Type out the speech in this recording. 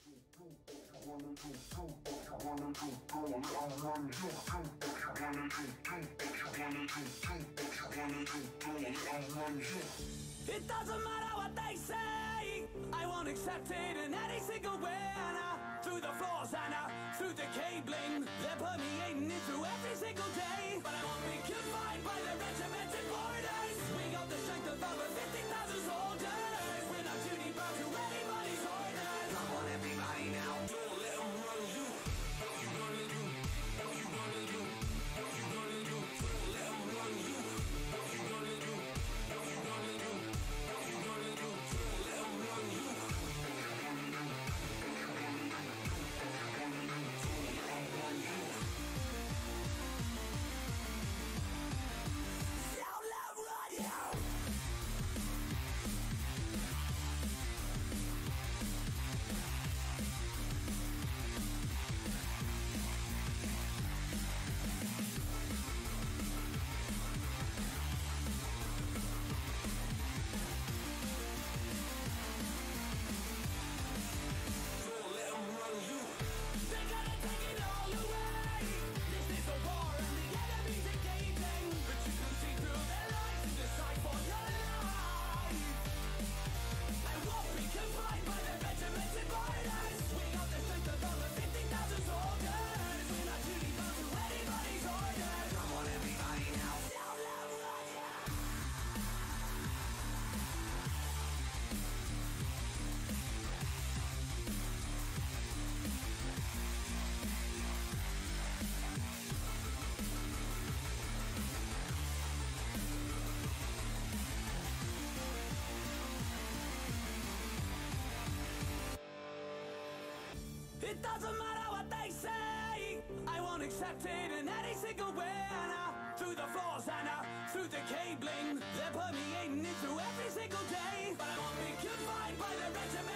It doesn't matter what they say, I won't accept it in any single way. And through the floors and through the cabling, they're permeating it through every single day. But I won't be confined by the regimented borders. We got the strength of over 50,000 soldiers. We're not duty bound to anybody's orders. Come on everybody now, don't let them run you. What you gonna do? What you gonna do? What you gonna do? Don't let them run you. What you gonna do? What you gonna do? What you gonna do? Don't let them run you. Don't let them run you. It doesn't matter what they say, I won't accept it in any single way. And through the floors and through the cabling, they're permeating it through every single day. But I won't be confined by the regiment.